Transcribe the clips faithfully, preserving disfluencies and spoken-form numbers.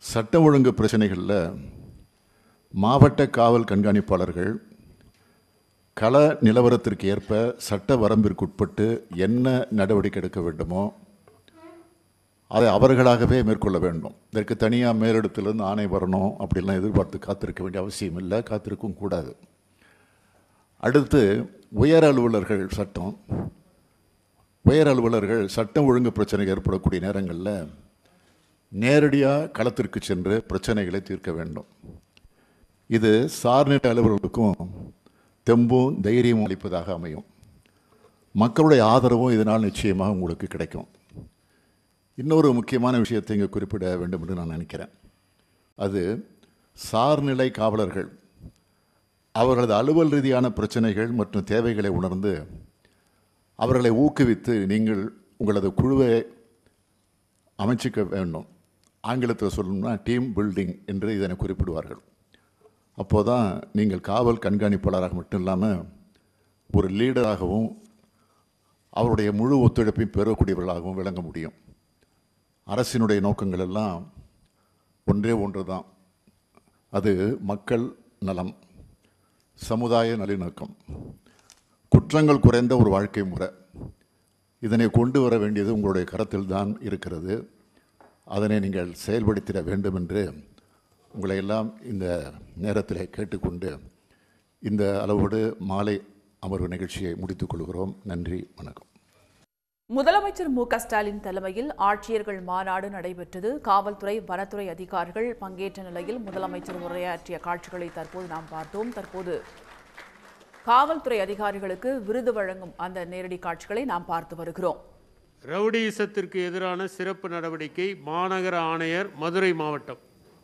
சட்ட ஒழுங்கு பிரச்சனைகளில் மாவட்ட காவல் கண்காணிப்பாளர்கள் கள நிலவரத்திற்கு ஏற்ப சட்ட வரம்பிற்குட்பட்டு என்ன நடவடிக்கை எடுக்க வேண்டுமோ அதை அவர்களாகவே மேற்கொள்ள வேண்டும். இதற்கு தனியாக மேலிடத்திலிருந்து ஆணை வரணும் அப்படிலாம் எதிர்பார்த்து காத்திருக்க வேண்டிய அவசியம் இல்லை, காத்திருக்கவும் கூடாது. அடுத்து உயர் அலுவலர்கள் சட்டம் உயர் அலுவலர்கள் சட்டம் ஒழுங்கு பிரச்சனை ஏற்படக்கூடிய நேரங்களில் நேரடியாக களத்திற்கு சென்று பிரச்சனைகளை தீர்க்க வேண்டும். இது சார்நிலை அலுவலர்களுக்கும் தெம்பும் தைரியமும் அளிப்பதாக அமையும். மக்களுடைய ஆதரவும் இதனால் நிச்சயமாக உங்களுக்கு கிடைக்கும். இன்னொரு முக்கியமான விஷயத்தை இங்கே குறிப்பிட வேண்டும் என்று நான் நினைக்கிறேன். அது சார்நிலை காவலர்கள் அவர்களது அலுவல் ரீதியான பிரச்சனைகள் மற்றும் தேவைகளை உணர்ந்து அவர்களை ஊக்குவித்து நீங்கள் உங்களது குழுவை அமைச்சிக்க வேண்டும். ஆங்கிலத்தில் சொல்லணும்னா டீம் பில்டிங் என்று இதனை குறிப்பிடுவார்கள். அப்போது தான் நீங்கள் காவல் கண்காணிப்பாளராக மட்டும் இல்லாமல் ஒரு லீடராகவும் அவருடைய முழு ஒத்துழைப்பையும் பெறக்கூடியவர்களாகவும் விளங்க முடியும். அரசினுடைய நோக்கங்கள் எல்லாம் ஒன்றே ஒன்று தான், அது மக்கள் நலம், சமுதாய நல்லிணக்கம், குற்றங்கள் குறைந்த ஒரு வாழ்க்கை முறை. இதனை கொண்டு வர வேண்டியது உங்களுடைய கரத்தில் தான் இருக்கிறது. அதனை நீங்கள் செயல்படுத்திட வேண்டும் என்று உங்களை எல்லாம் இந்த நேரத்தில் கேட்டுக்கொண்டு இந்த அளவோடு மாலை அமர்வு நிகழ்ச்சியை முடித்துக் கொள்கிறோம். நன்றி, வணக்கம். முதலமைச்சர் மு க ஸ்டாலின் தலைமையில் ஆட்சியர்கள் மாநாடு நடைபெற்றது. காவல்துறை, வனத்துறை அதிகாரிகள் பங்கேற்ற நிலையில் முதலமைச்சர் உரையாற்றிய காட்சிகளை தற்போது நாம் பார்த்தோம். தற்போது காவல்துறை அதிகாரிகளுக்கு விருது வழங்கும் அந்த நேரடி காட்சிகளை நாம் பார்த்து வருகிறோம். ரவுடிசத்திற்கு எதிரான சிறப்பு நடவடிக்கை மாநகர ஆணையர், மதுரை மாவட்டம்.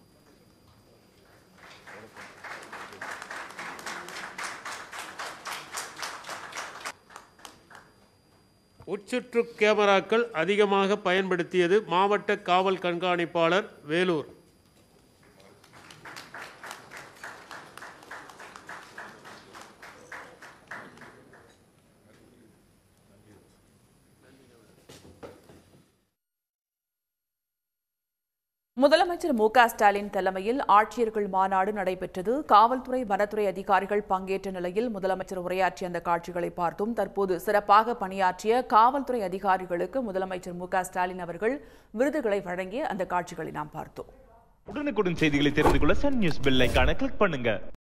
உட்சுற்று கேமராக்கள் அதிகமாக பயன்படுத்தியது மாவட்ட காவல் கண்காணிப்பாளர், வேலூர். முதலமைச்சர் மு க ஸ்டாலின் தலைமையில் ஆட்சியர்கள் மாநாடு நடைபெற்றது. காவல்துறை, வனத்துறை அதிகாரிகள் பங்கேற்ற நிலையில் முதலமைச்சர் உரையாற்றிய அந்த காட்சிகளை பார்த்தோம். தற்போது சிறப்பாக பணியாற்றிய காவல்துறை அதிகாரிகளுக்கு முதலமைச்சர் மு க ஸ்டாலின் அவர்கள் விருதுகளை வழங்கிய அந்த காட்சிகளை நாம் பார்த்தோம். உடனுக்குடன் செய்திகளை தெரிந்து கொள்ள சன் நியூஸ் பெல் ஐகானை கிளிக் பண்ணுங்க.